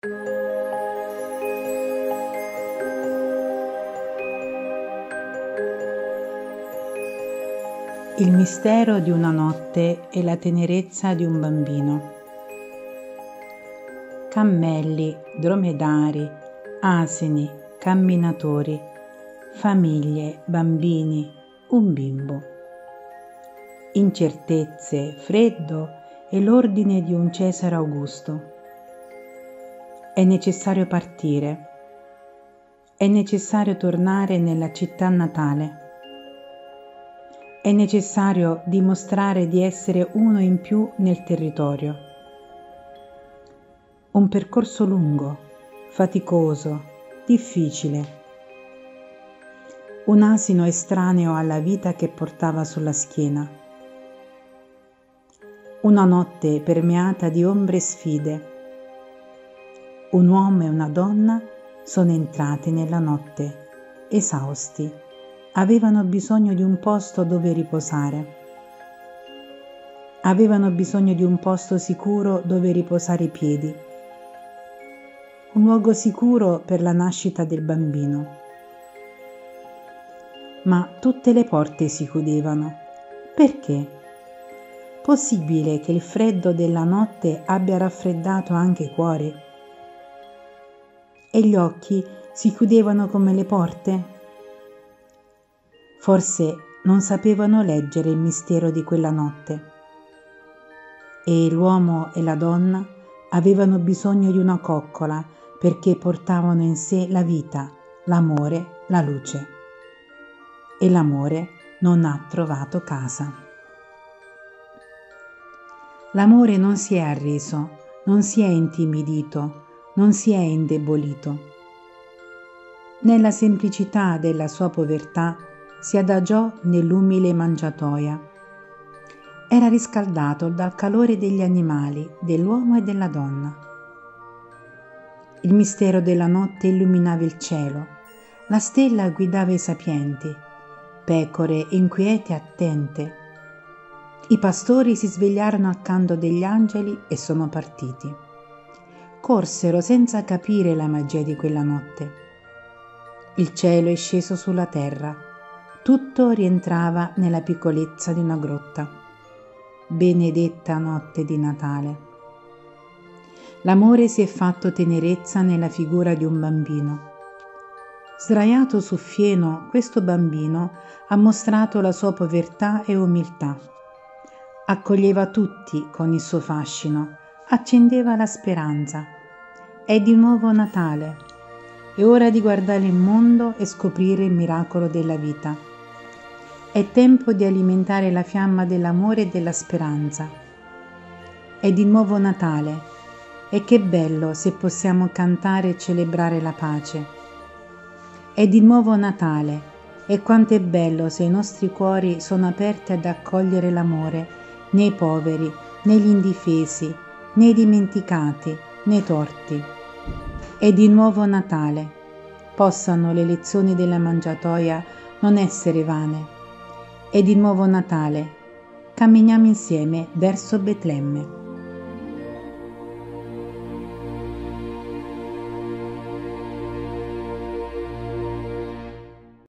Il mistero di una notte e la tenerezza di un bambino. Cammelli, dromedari, asini, camminatori, famiglie, bambini, un bimbo. Incertezze, freddo e l'ordine di un Cesare Augusto. È necessario partire. È necessario tornare nella città natale. È necessario dimostrare di essere uno in più nel territorio. Un percorso lungo, faticoso, difficile. Un asino estraneo alla vita che portava sulla schiena. Una notte permeata di ombre e sfide. Un uomo e una donna sono entrati nella notte, esausti. Avevano bisogno di un posto dove riposare. Avevano bisogno di un posto sicuro dove riposare i piedi. Un luogo sicuro per la nascita del bambino. Ma tutte le porte si chiudevano. Perché? Possibile che il freddo della notte abbia raffreddato anche i cuori? E gli occhi si chiudevano come le porte? Forse non sapevano leggere il mistero di quella notte. E l'uomo e la donna avevano bisogno di una coccola perché portavano in sé la vita, l'amore, la luce. E l'amore non ha trovato casa. L'amore non si è arreso, non si è intimidito, non si è indebolito. Nella semplicità della sua povertà si adagiò nell'umile mangiatoia. Era riscaldato dal calore degli animali, dell'uomo e della donna. Il mistero della notte illuminava il cielo, la stella guidava i sapienti, pecore inquiete e attente. I pastori si svegliarono al canto degli angeli e sono partiti. Corsero senza capire la magia di quella notte. Il cielo è sceso sulla terra. Tutto rientrava nella piccolezza di una grotta. Benedetta notte di Natale. L'amore si è fatto tenerezza nella figura di un bambino. Sdraiato su fieno, questo bambino ha mostrato la sua povertà e umiltà. Accoglieva tutti con il suo fascino, accendeva la speranza. È di nuovo Natale. È ora di guardare il mondo e scoprire il miracolo della vita. È tempo di alimentare la fiamma dell'amore e della speranza. È di nuovo Natale e che bello se possiamo cantare e celebrare la pace. È di nuovo Natale e quanto è bello se i nostri cuori sono aperti ad accogliere l'amore nei poveri, negli indifesi, nei dimenticati, nei torti. È di nuovo Natale. Possano le lezioni della mangiatoia non essere vane. È di nuovo Natale. Camminiamo insieme verso Betlemme.